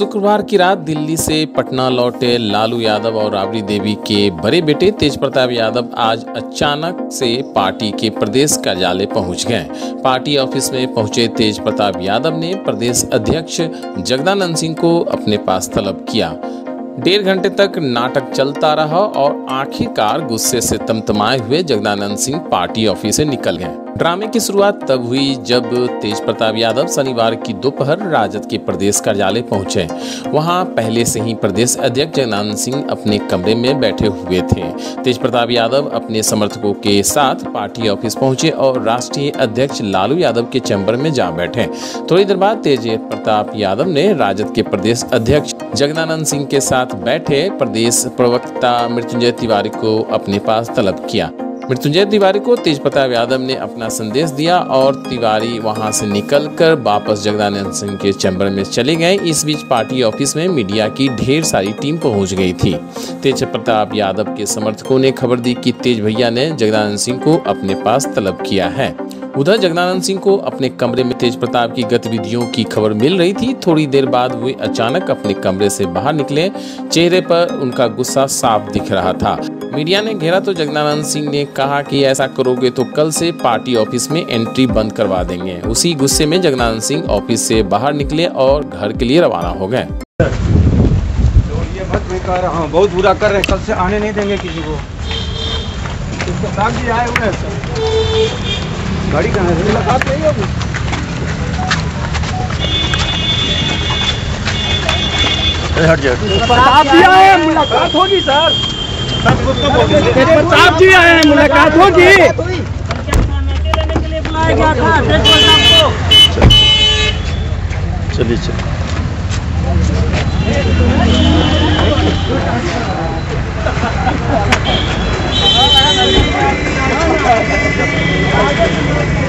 शुक्रवार की रात दिल्ली से पटना लौटे लालू यादव और राबड़ी देवी के बड़े बेटे तेज प्रताप यादव आज अचानक से पार्टी के प्रदेश कार्यालय पहुंच गए। पार्टी ऑफिस में पहुंचे तेज प्रताप यादव ने प्रदेश अध्यक्ष जगदानंद सिंह को अपने पास तलब किया। 1.5 घंटे तक नाटक चलता रहा और आखिरकार गुस्से से तमतमाए हुए जगदानंद सिंह पार्टी ऑफिस से निकल गए। ड्रामे की शुरुआत तब हुई जब तेज प्रताप यादव शनिवार की दोपहर राजद के प्रदेश कार्यालय पहुंचे। वहां पहले से ही प्रदेश अध्यक्ष जगदानंद सिंह अपने कमरे में बैठे हुए थे। तेज प्रताप यादव अपने समर्थकों के साथ पार्टी ऑफिस पहुंचे और राष्ट्रीय अध्यक्ष लालू यादव के चैम्बर में जा बैठे। थोड़ी देर बाद तेज प्रताप यादव ने राजद के प्रदेश अध्यक्ष जगदानंद सिंह के साथ बैठे प्रदेश प्रवक्ता मृत्युंजय तिवारी को अपने पास तलब किया। मृत्युंजय तिवारी को तेज प्रताप यादव ने अपना संदेश दिया और तिवारी वहां से निकलकर वापस जगदानंद सिंह के चैम्बर में चले गए। इस बीच पार्टी ऑफिस में मीडिया की ढेर सारी टीम पहुंच गई थी। तेज प्रताप यादव के समर्थकों ने खबर दी कि तेज भैया ने जगदानंद सिंह को अपने पास तलब किया है। उधर जगदानंद सिंह को अपने कमरे में तेज प्रताप की गतिविधियों की खबर मिल रही थी। थोड़ी देर बाद वे अचानक अपने कमरे से बाहर निकले। चेहरे पर उनका गुस्सा साफ दिख रहा था। मीडिया ने घेरा तो जगदानंद सिंह ने कहा कि ऐसा करोगे तो कल से पार्टी ऑफिस में एंट्री बंद करवा देंगे। उसी गुस्से में जगदानंद सिंह ऑफिस से बाहर निकले और घर के लिए रवाना हो गए। ये मत बेकार, हाँ बहुत बुरा कर रहे हैं, कल से आने नहीं देंगे किसी को। आए हुए हैं सर, गाड़ी कहाँ है? मुलाकात नहीं होगी। हट जाओ, प्रताप जी आए हैं, मुलाकात होगी सर। प्रताप जी आए हैं, मुलाकात होगी। चलिए चलिए।